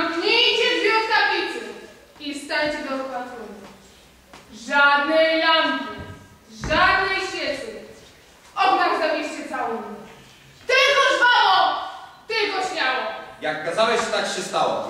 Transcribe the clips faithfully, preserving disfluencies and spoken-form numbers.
Zamknijcie drzwi od kaplicy i stańcie dookoła trumny. Żadnej lampy, żadnej świecy. Ognach zawieście całunek. Tylko żwawo, tylko śmiało. Jak kazałeś, tak się stało.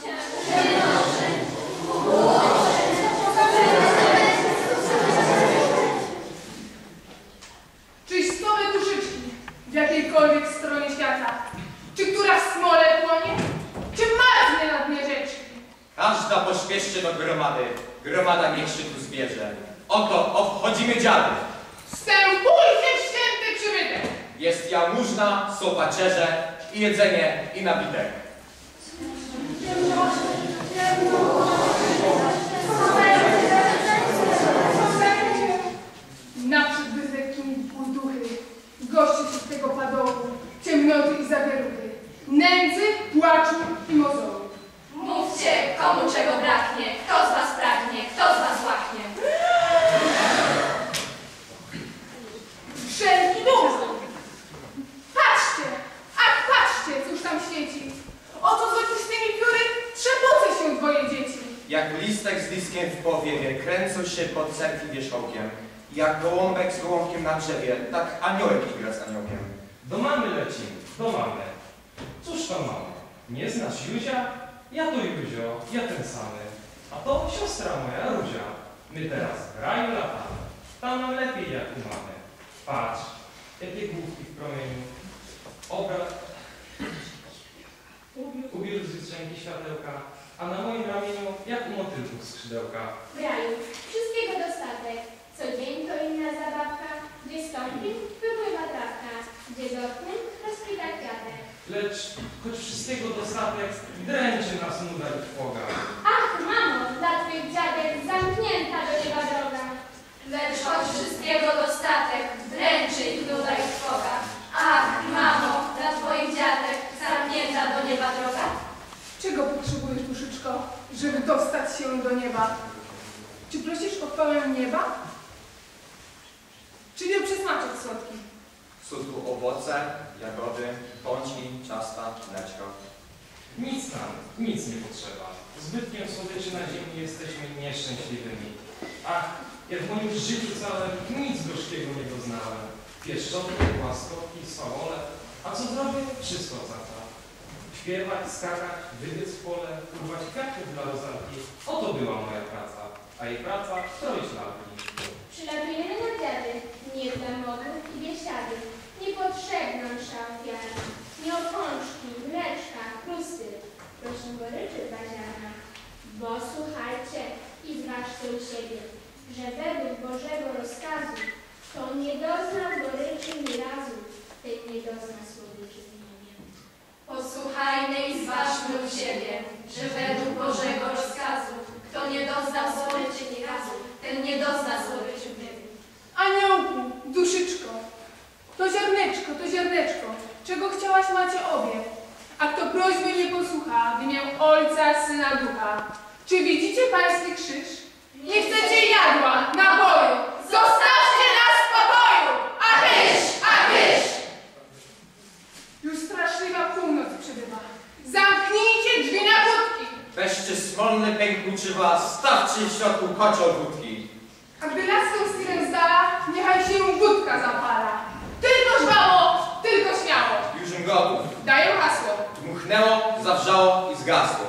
Czyś stoły duszyczki w jakiejkolwiek stronie świata? Czy która w smole płonie? Czy marznie na dnie rzeczki? Każda pośpieszcie do gromady. Gromada niech się tu zbierze. Oto obchodzimy dziady. Wstępujcie w święty przybytek. Jest jałmużna, są pacierze i jedzenie i napitek. Naprzód wyzeknij półduchy, goście wszystkiego padołu, ciemnoty i zawieruchy, nędzy, płaczu i mozołu. Mówcie, komu czego braknie, kto z was pragnie, kto z was łaknie. Wszelki duch! Patrzcie, ach patrzcie, cóż tam świeci. Oto złocistymi pióry trzepoce się dwoje dzieci. Jak listek z listkiem w powiewie kręcą się pod cerkwi wierzchołkiem. Jak gołąbek z gołąbkiem na drzewie, tak aniołek igra z aniołkiem. Do mamy lecimy, do mamy. Cóż to mamy? Nie znasz Józia? Ja to Józio, ja ten samy. A to siostra moja Rózia. My teraz w raju latamy. Tam nam lepiej jak tu mamy. Patrz, jakie główki w promieniu. Obraz. Ubiór z jutrzenki światełka, a na moim ramieniu jak u motylków skrzydełka. W raju wszystkiego dostatek, co dzień to inna zabawka, gdzie stąpi, wypływa trawka, gdzie dotknie, rozkwita kwiatek. Lecz choć wszystkiego dostatek, dręczy nas nuda i trwoga. Ach, mamo, dla twych dziadek zamknięta do nieba droga. Lecz choć wszystkiego dostatek, dręczy ich nuda i trwoga. Ach, mamo, dla twoich dziadek zamknięta do nieba droga. Czego potrzebujesz, duszyczko, żeby dostać się do nieba? Czy prosisz o chwałę nieba? Czy nie przesmaczek słodki? Są tu owoce, jagody, pączki, ciasta, mleczko. Nic nam, nic nie potrzeba. Zbytkiem słodyczy na ziemi jesteśmy nieszczęśliwymi. Ach, ja w moim życiu całym nic gorzkiego nie doznałem. Pieszczotki, łaskotki, swawole, a co zrobię? Wszystko za to. Śpiewać, skakać, wybiec w pole, urwać kwiatków dla rozalki. Oto była moja praca, a jej praca stroić lalki. Przylatujemy na dziady, nie dla modów i biesiady. Niepotrzebna msza ofiara, nie o pączki, mleczka, chrusty. Proszę goryczy baziana, bo słuchajcie i zważcie u siebie, że według Bożego rozkazu, kto nie doznał goryczy ni razu, ten nie dozna słodyczy w niebie. Posłuchajmy i zważmy u siebie, że według Bożego rozkazu, kto nie doznał słodyczy ni razu, ten nie dozna słodyczy w niebie. Aniołku, duszyczko, to ziarneczko, to ziarneczko, czego chciałaś macie obie. A kto prośby nie posłucha, w imię Ojca, Syna, Ducha. Czy widzicie pański krzyż? Nie chcecie jadła, naboju, zostawcie nas w spokoju! A kysz, a kysz! Już straszliwa północ przybywa. Zamknijcie drzwi na wódki! Weźcie smolny pękłuczywa, stawcie w środku kocioł wódki. A gdy laską z tirem z dala, niechaj się wódka zapala. Tylko żwało, tylko śmiało. Już gotów. Daję hasło. Dmuchnęło, zawrzało i zgasło.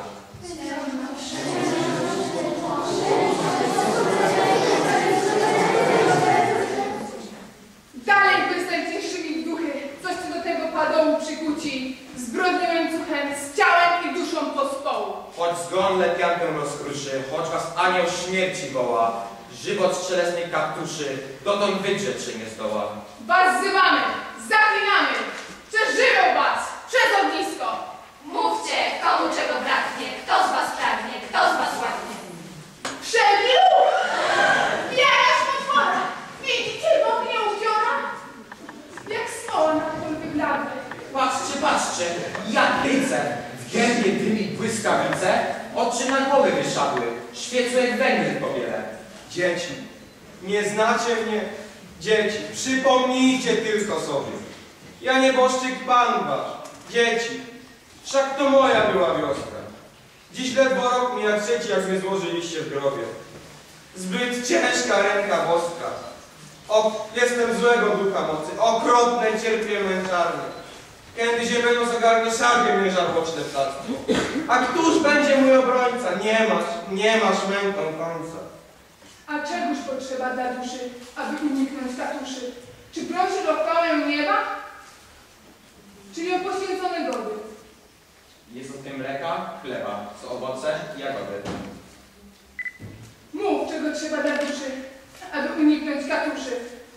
Dalej błyskacie szyli w duchy, coś co do tego padołu przykuci, zbrodnią łańcuchem, z ciałem i duszą pospołu. Choć zgon lepiankę rozkruszy, choć was anioł śmierci woła, żywot z cielesnej kaptuszy, dotąd wydrzeć się nie zdoła. Was wzywamy, zaklinamy, przeżywią was przez ognisko. Mówcie, komu czego braknie, kto z was pragnie, kto z was łaknie. Wszelki ruch! Jakaż potwora! Widzicie w ogniu upiora? Jak smoła na polu wybladły. Patrzcie, patrzcie, jak ryce, w gębie dymi błyskawice, oczy na głowy wyszadły, świecą jak węgiel w pobiele. Dzieci, nie znacie mnie? Dzieci, przypomnijcie tylko sobie. Ja nieboszczyk Pan wasz. Dzieci, wszak to moja była wioska. Dziś ledwo rok mija trzeci, jak mnie złożyliście w grobie. Zbyt ciężka ręka boska. O, jestem złego ducha mocy, okropne cierpię męczarnie. Kiedy ziemię zagarnie szarpie mnie żarłoczne ptactwo. A któż będzie mój obrońca? Nie masz, nie masz męką końca. A czegoż potrzeba dla duszy, aby uniknąć tatuszy? Czy prosisz o chwałę nieba? Czyli o poświęcone gody? Jest od tym mleka, chleba, co owoce i jagody. Mów, czego trzeba dla duszy, aby uniknąć katuszy.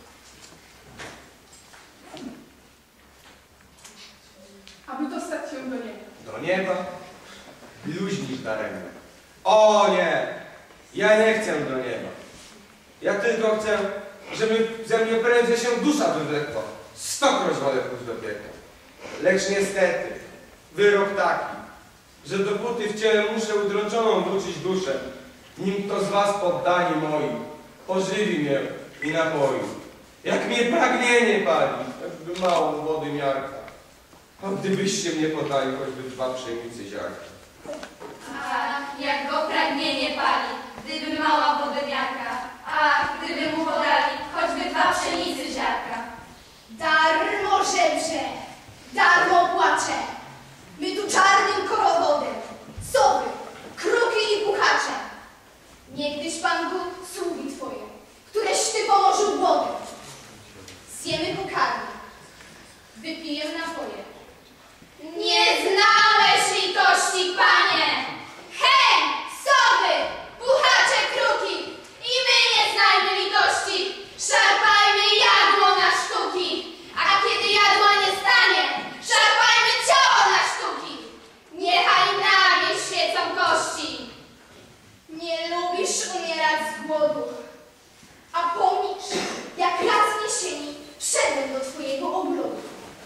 Aby dostać się do nieba. Do nieba? Bluźnisz daremnie. O nie! Ja nie chcę do nieba. Ja tylko chcę, żeby ze mnie prędzej się dusza wywlekła. Stokroć wolę pójść do piekła. Lecz niestety, wyrok taki, że dopóty w ciele muszę udrączoną wrócić duszę, nim kto z was poddani moi pożywi mnie i napoi. Jak mnie pragnienie pali, choćby mało wody miarka. A gdybyście mnie podali choćby dwa pszenicy ziarka. Ach, jak go pragnienie pali, gdyby mała wodymiarka. Ach, gdyby mu podali choćby dwa pszenicy ziarka. Darmo żebrze, darmo płacze. My tu czarnym korowodem, sowy, kruki i puchacze. Niegdyś Pan Bóg sługi Twoje, któreś Ty położył wodę. Zjemy pokarmy, wypijemy napoje. Nie znałeś litości, Panie! Hej, sowy, puchacze, kruki! I my nie znajmy litości! Szarpajmy jadło na sztuki! A kiedy jadła nie stanie, szarpajmy ciało na sztuki! Niechaj na mnie świecą kości! Nie lubisz umierać z głodu, a pomnicz, jak raz w jesieni wszedłem do Twojego ogrodu.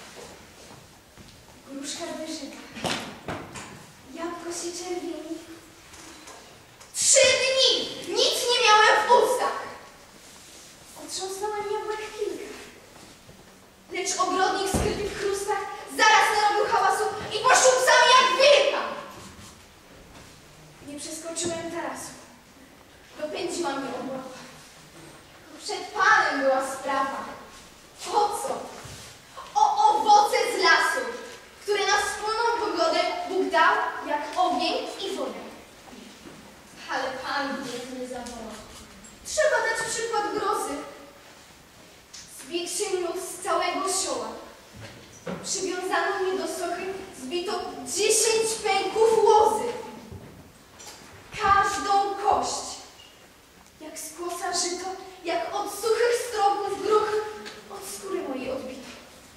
Gruszka wyżyga, jabłko się czerwieni. Trzy dni nic nie miałem w ustach. Otrząsnąłem jabłek kilka. Lecz ogrodnik skryty w chrustach zaraz narobił hałasu i poszucał jak wilka. Nie przeskoczyłem tarasu. Dopędziła mnie obłowa. Przed Panem była sprawa. Po co? O owoce z lasu, które na wspólną pogodę Bóg dał jak ogień i wodę. Ale Pan Bóg nie zawołał. Trzeba dać przykład grozy. Zbiegł się lód z całego sioła. Przywiązano mnie do sochy, zbito dziesięć pęków łozy. Każdą kość, jak z kłosa żyto, jak od suchych strogów gruch, od skóry mojej odbito.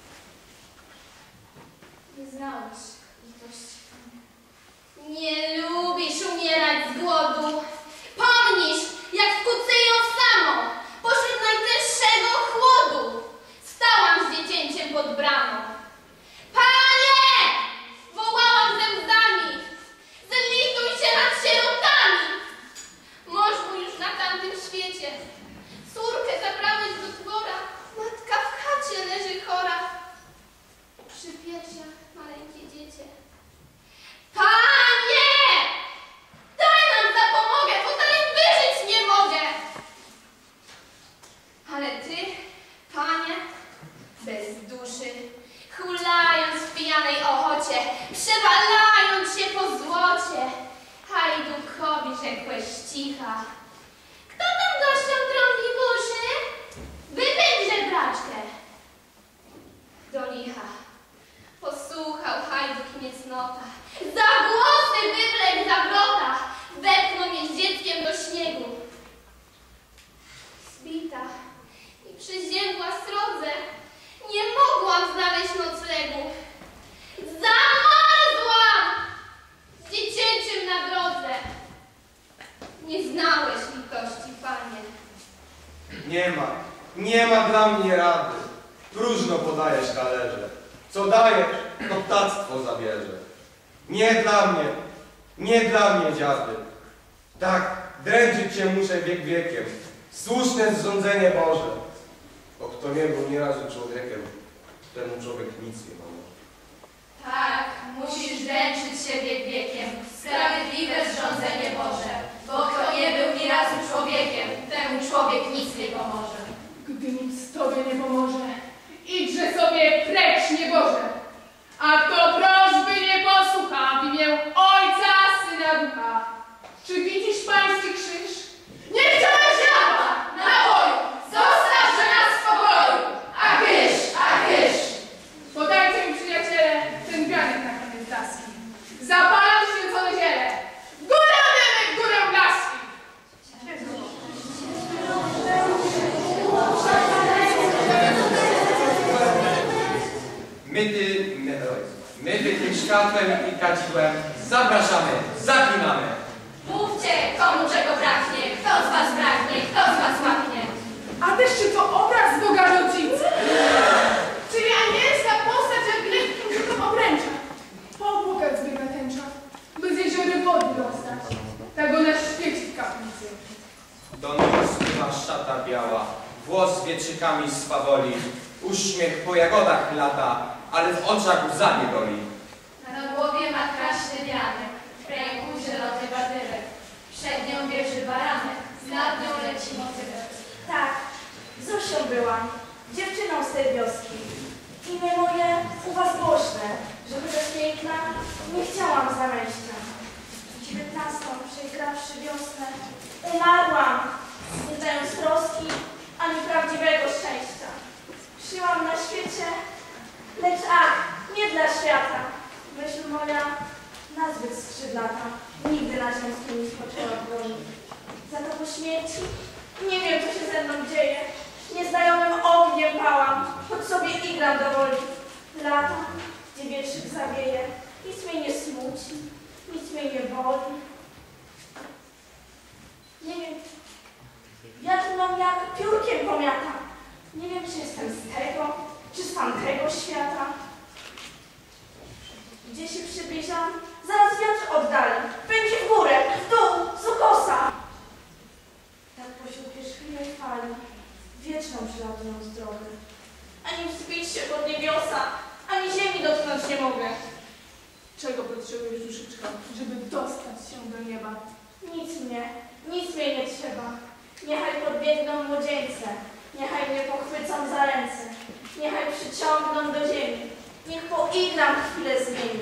Nie znałeś litości. Nie lubisz umierać z głodu. Pomnisz, jak kucyją samo, pośród najtęższego chłodu. Stałam z dziecięciem pod bramą. Panie! Wołałam ze łzami. Zlituj się nad sierotami. Mąż mój już na tamtym świecie. Córkę zabrałeś do dwora. Matka w chacie leży chora. Przy piersiach maleńkie dziecię. Panie! Daj nam zapomogę, bo dalej wyżyć nie mogę. Ale ty, Panie, bez duszy, hulając w pijanej ochocie, przewalając się po złocie, hajdukowi rzekłeś cicha. Kto tam gościom trąbi w uszy? Wypędź żebraczkę. Do licha posłuchał hajduk mnie cnota. Za głosy wywlekł za wrota, wepchnął mnie z dzieckiem do śniegu. Zbita i przyziębła srodze, nie mogłam znaleźć noclegu. Zamarzłam z dziecięciem na drodze. Nie znałeś litości, Panie. Nie ma, nie ma dla mnie rady. Próżno podajesz talerze. Co dajesz, to ptactwo zabierze. Nie dla mnie, nie dla mnie, dziady. Tak, dręczyć się muszę wiek wiekiem. Słuszne zrządzenie Boże. Bo kto nie był nie razu człowiekiem, temu człowiek nic nie pomoże. Tak, musisz dręczyć się wiek wiekiem. Sprawiedliwy ducha. Czy widzisz pański krzyż? Nie chciałeś jadła, naboju, zostawże nas w spokoju. A kysz, a kysz. Podajcie mi, przyjaciele, ten wianek na koniec daski. Zapalam święcone ziele. W górę dymy, w górę blaski. My, ty, my, oj, my ty tym światłem i kadziłem zapraszamy, zaklinamy. Mówcie, komu czego braknie, kto z was braknie, kto z was łaknie. A też czy to obraz Boga rodzicy? Czy ja nie jest ta postać jak lekkim rzutem obręcza? Popłukać zbiega tęcza, by z jeziory wody dostać. Tak ona świeci w kaplicy. Do nóg spływa szata biała, włos wieczykami swawoli, uśmiech po jagodach lata, ale w oczach łza nie goli. Na głowie ma kraśny wianek, w ręku zielony badyrek. Przed nią bierze baranek, nad nią leci motylek. Tak, Zosią byłam, dziewczyną z tej wioski. Imię moje u was głośne, żeby też piękna nie chciałam zamęścia. Dziewiętnastą przejgrawszy wiosnę, umarłam, nie znając troski ani prawdziwego szczęścia. Żyłam na świecie, lecz ach, nie dla świata. Myśl moja nazbyt skrzydlata, nigdy na ziemskim nie spoczęła dłoni. Za to po śmierci nie wiem, co się ze mną dzieje. Nieznajomym ogniem pałam, choć sobie igram do woli. Lata, gdzie wietrzyk zawieje, nic mnie nie smuci, nic mnie nie boli. Nie wiem, wiatr mam jak piórkiem pomiata. Nie wiem, czy jestem z tego, czy z tamtego świata. Gdzie się przybliżam, zaraz wiatr oddali. Pędzi w górę, w dół, z ukosa. Tak pośród pierzchliwej fali, wieczną przylatują z drogi. Ani wzbić się pod niebiosa, ani ziemi dotknąć nie mogę. Czego potrzebujesz, duszyczko, żeby dostać się do nieba? Nic mnie, nic mnie nie trzeba. Niechaj podbiegną młodzieńce, niechaj mnie pochwycą za ręce, niechaj przyciągną do ziemi, niech poigram chwilę z nimi.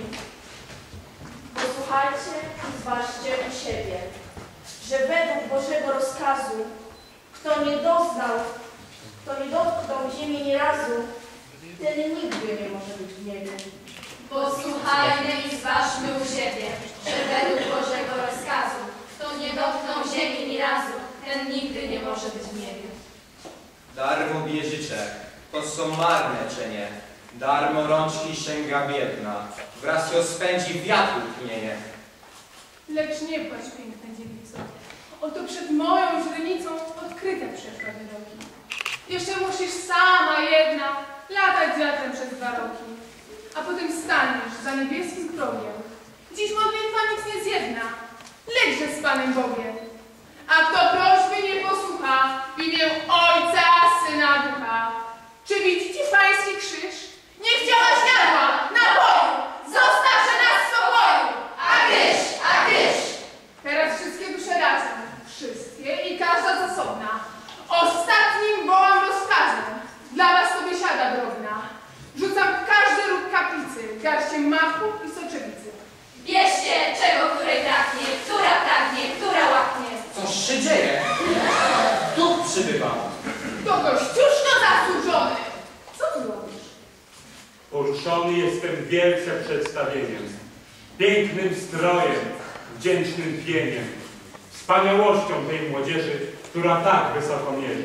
Posłuchajcie i zważcie u siebie, że według Bożego rozkazu, kto nie doznał, kto nie dotknął ziemi ni razu, ten nigdy nie może być w niebie. Posłuchajmy i zważmy u siebie, że według Bożego rozkazu, kto nie dotknął ziemi ni razu, ten nigdy nie może być w niebie. Darmo bieżycze, to są marne czenie, darmo rączki sięga biedna, wraz ją spędzi wiatru tchnienie. Lecz nie płacz, piękna dziewico. Oto przed moją źrenicą odkryte przeszła wyroki. Jeszcze musisz sama jedna latać wiatrem przez dwa roki. A potem staniesz za niebieskim progiem. Dziś modlitwa nic nie zjedna, lećże z Panem Bogiem. A kto prośby nie posłucha, w imię Ojca, Syna, Ducha. Czy widzicie pański krzyż? Nie chciałaś jadła, naboju, zostawże nas w spokoju. A kysz, a kysz. Teraz wszystkie dusze razem, wszystkie i każda zasobna. Ostatnim wołam rozkazem, dla was to biesiada drobna. Rzucam w każdy róg kaplicy, garście machu i soczewicy. Bierzcie, czego której braknie, która pragnie, która łaknie. Coś się dzieje? Duch przybywa. To gościuszko zasłużony. Co tu robisz? Poruszony jestem wielce przedstawieniem, pięknym strojem, wdzięcznym pieniem, wspaniałością tej młodzieży, która tak wysoko mierzy.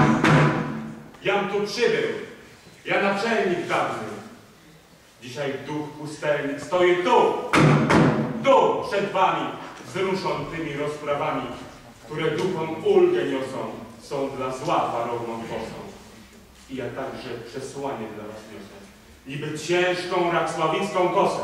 Jam tu przybył, ja naczelnik dawny. Dzisiaj duch pustelnik stoi tu, tu przed wami, wzruszon tymi rozprawami, które duchom ulgę niosą, są dla zła warowną kosą. I ja także przesłanie dla was niosę, niby ciężką raksławicką kosę.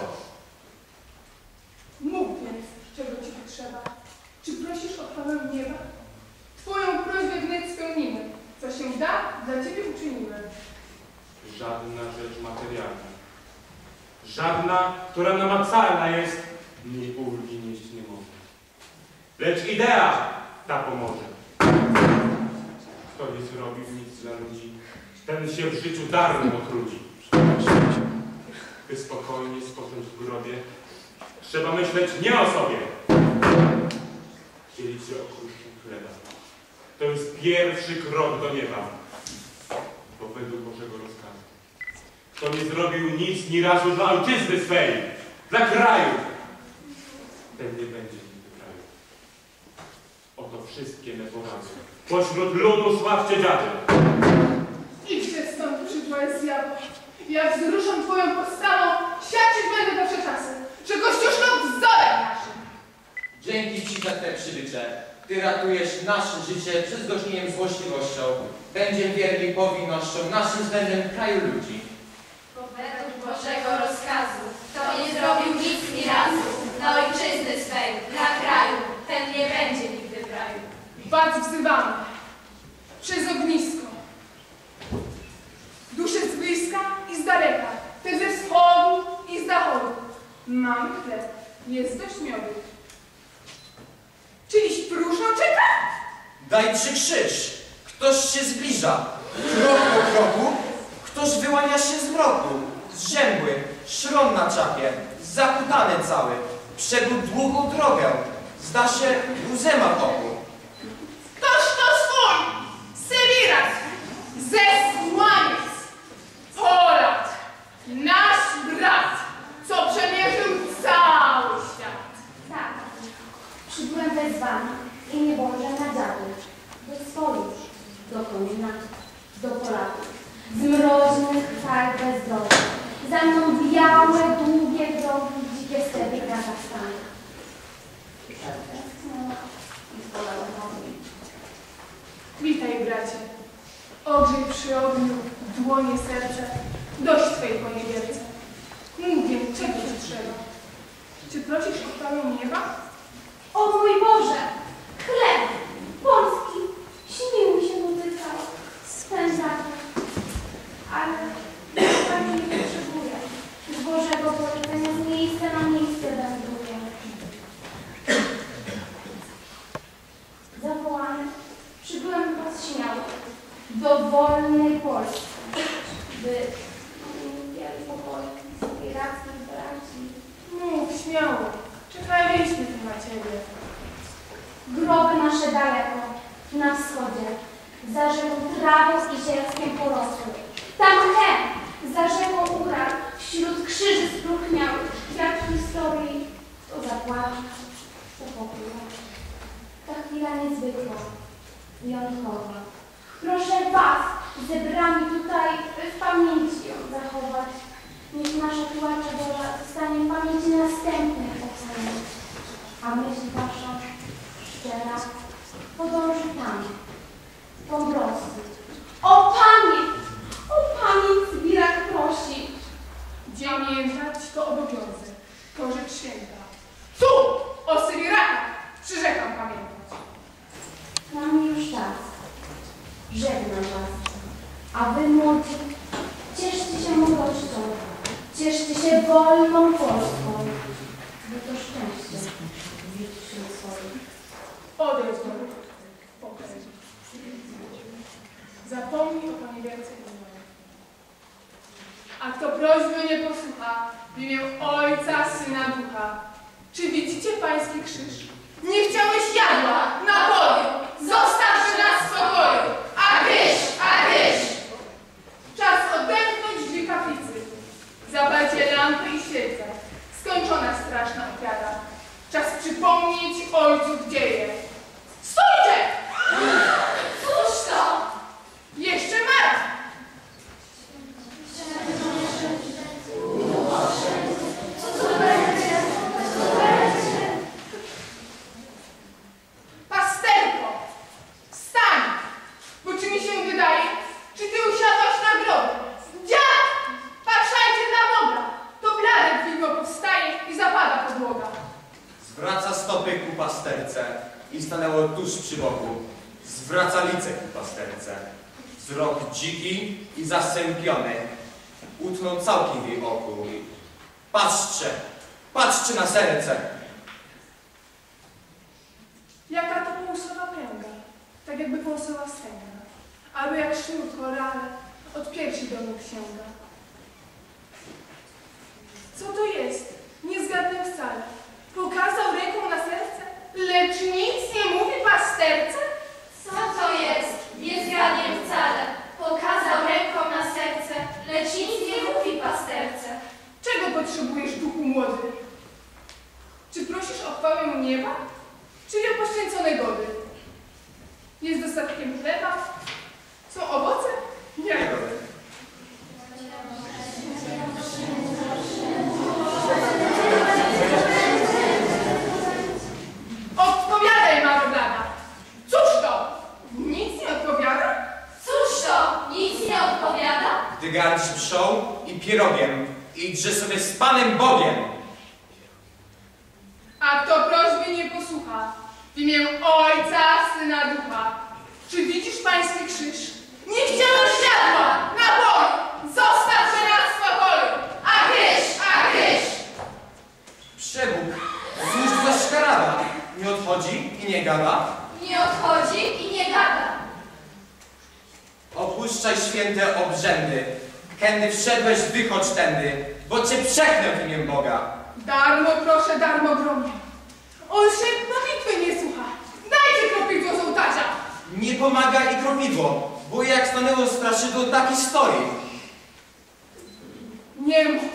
Mów więc, czego ci potrzeba. Czy prosisz o chwałę nieba? Twoją prośbę wnet spełnimy. Co się da, dla ciebie uczynimy. Żadna rzecz materialna, żadna, która namacalna jest, mi ulgi nieść nie może. Lecz idea ta pomoże. Kto nie zrobił nic dla ludzi, ten się w życiu darmo trudzi. By spokojnie spocząć w grobie, trzeba myśleć nie o sobie, ludzie okruszkiem chleba. To jest pierwszy krok do nieba, bo według Bożego rozkazu. Kto nie zrobił nic ni razu dla ojczyzny swej, dla kraju, ten nie będzie nigdy kraju. Oto wszystkie me porady. Pośród ludu sławcie dziady. Idźcie stąd, przybłe zjawo. Jak wzruszam twoją postawą, świadczyć będę we wsze czasy, że Kościuszko wzorem naszym. Dzięki Ci za te przybycze. Ty ratujesz nasze życie przed zgorznieniem złośliwością. Będziemy wierni powinnością naszym względem kraju ludzi. Bo według Bożego rozkazu, kto nie zrobił nic ni razu dla ojczyzny swej, dla kraju, ten nie będzie nigdy w raju. Was wzywamy przez ognisko. Dusze z bliska i z daleka, te ze wschodu i z zachodu. Mamy chleb, jest dość miodu. Czyliś próżno czeka? Daj przykrzyż. Ktoś się zbliża. Krok po kroku. Ktoś wyłania się z mroku. Zrzębły, szron na czapie, zakutany cały. Przebył długą drogę. Zda się, łzę ma w oku. Toż to swój, Syrirat, zesłaniec, Polak, nasz brat, co przemierzył cały świat. Tak, przybyłem wezwany i nie Boże na dziady, do sojusz, do komina, do Polaków, z mroźnych fal bezdroża. Za mną białe, długie drogi, dzikie stepy Kazachstanu. Witaj, bracie. Ogrzej przy ogniu, dłonie serce, dość twej poniewierce. Mówię, czego ci trzeba? Czy prosisz o Panią nieba? O mój Boże, chleb polski, śnił mi się dotykał, spędzaty. Ale Pani nie potrzebuje. Z Bożego polecenia z miejsca na miejsce wędruję. Zawołany, przybyłem do Was śmiało, do wolnej Polski, by wiele pokoju, inspiracji, braci. Mów, śmiało. Czekaliśmy tu na Ciebie. Groby nasze daleko, na wschodzie, za rzeką trawą i zielskiem porosły. Tam he, za rzeką Ural, wśród krzyży spróchniałych, jak w historii, to zapłaci, to pokój. Ta chwila niezwykła, wyjątkowa. Proszę Was, zebrani tutaj, w pamięci ją zachować. Niech nasza tułacza dola zostanie w pamięci następnych pokoleń. A myśl Wasza, szczera, podąży tam, po Rosji. O Panie! O Panie, Cybirak prosi! Pamiętać to obowiązek, to rzecz święta. Tu, o Syrirakach, przyrzekam pamiętać. Nam już czas. Żegnam Was. A Wy, młodzi, cieszcie się młodością. Cieszcie się wolną Polską. By to szczęście żyć wśród swoich. Odejdź do mnie, pokoj. Zapomnij o poniewierce i moje. A kto prośby nie posłucha, w imię Ojca, Syna, Ducha. Czy widzicie Pański krzyż? Nie chciałeś jadła, napoju, zostawszy nas w spokoju. A ryż, a ryż! Czas odemknąć drzwi kaplicy. Zapalcie lampy i świece. Skończona straszna ofiara. Czas przypomnieć Ojcu dzieje. Stójcie! Cóż to? Jeszcze marsz! Pasterko! Wstań! Bo czy mi się wydaje, czy ty usiadłaś na grobie? Dziad! Patrzajcie na Boga! To bladek widmo powstaje i zapada podłoga. Zwraca stopy ku pasterce i stanęło tuż przy boku. Zwraca lice ku pasterce. Wzrok dziki i zasępiony. Utnął całkiem w jej oku. Patrzcie! Patrzcie na serce! Jaka to półsowa pręga, tak jakby półsowa stęga, albo jak sznur korale od piersi do nóg sięga. Co to jest? Nie zgadnę wcale. Pokazał ręką na serce, lecz nic nie mówi czyli o poświęcone gody. Jest dostatkiem chleba? Są owoce? Nie. Odpowiadaj, Maroblada. Cóż to? Nic nie odpowiada? Cóż to? Nic nie odpowiada? Gdy gardzisz pszą i pierogiem, idźże sobie z Panem Bogiem. A kto prośby nie posłucha, w imię Ojca, Syna, Ducha. Czy widzisz pański krzyż? Nie chciałem światła! Na bój! Zostaw żeniarstwa polu! A gryź! A gryź! Przebóg, cóż za szkarada, nie odchodzi i nie gada. Nie odchodzi i nie gada. Opuszczaj święte obrzędy, kędy wszedłeś, wychodź tędy, bo cię przeknę w imię Boga. Darmo proszę, darmo gromie. On się modlitwy nie słucha. Dajcie kropidło z ołtarza. Nie pomaga i kropidło, bo jak stanęło straszydło, taki stoi. Nie mów.